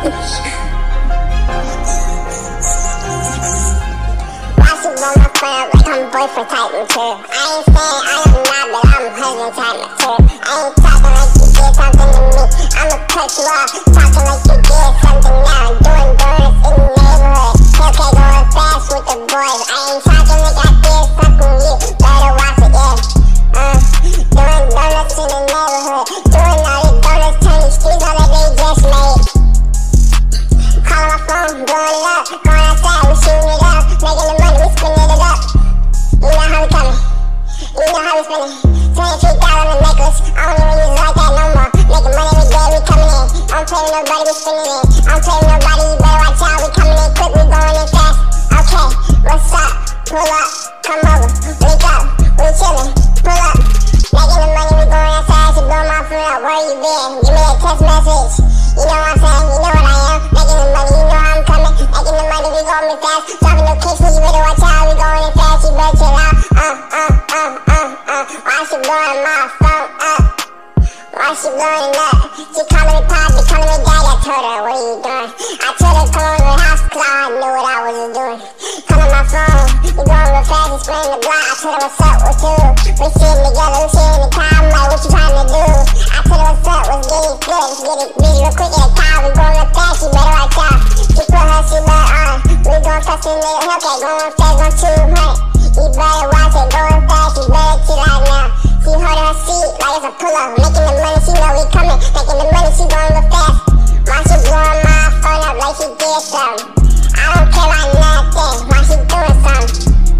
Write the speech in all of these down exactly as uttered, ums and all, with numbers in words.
blow my phone up like I'm boyfriend type material. I ain't saying I am not, but I'm husband type material. I ain't talking like you did something to me. I'ma cut you off, talking like you did something now. Doing donuts in the neighborhood. Hellcat going fast with the boys. I ain't talking like I did something to you. Better watch it, yeah. Uh, doing donuts in the neighborhood. Doing all these donuts, turn these streets all that they just made. Calling my phone, blowing it up. Going outside, we shooting it up. Making the money, we spinning it up. You know how we coming. You know how we spinning. twenty-three thousand a necklace. I don't even use it like that no more. Making money every day, we coming in. I don't play with nobody, we spinning in. I don't play with nobody, you better watch out. We coming in quick, we going in fast. Okay, what's up? Pull up, come over, link up, we chillin'. Pull up, making the money, we going outside. So blow my phone up, where you been? Give me a text message. You know what I'm saying? You know what I am. Making the money, you know how I'm coming. Making the money, we going in fast. Dropping no kicks, you better watch out. We going in fast, you better chill out. Uh, uh, uh, uh, uh. Why she blowing my phone up? Why she blowing up? She calling me pop, she calling me daddy. I told her, what are you doing? I told her, come over the house, cause I knew what I was doing. Calling my phone, we going real fast, we spraying the block. I told her, what's up with you? We sitting together, we sitting in the car. I'm like, what you trying to do? I told her, what's up, what's getting good? Let's get it busy real quick in the car. We going real fast, you better watch out. She put her seatbelt on, we going fast in the Hellcat, going fast, going two hundred. You better watch it, going fast, you better chill out now. She holding her seat like it's a pull-up. Making the money, she know we coming. Making the money, she going real fast. Why she blowing my phone up like she did something? I don't care about nothing. Why she doing something?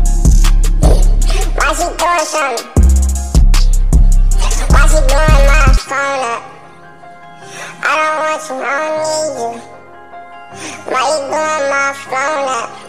Why she doing something? Why she blowing my phone up? I don't want you, I don't need you. Why you blowing my phone up?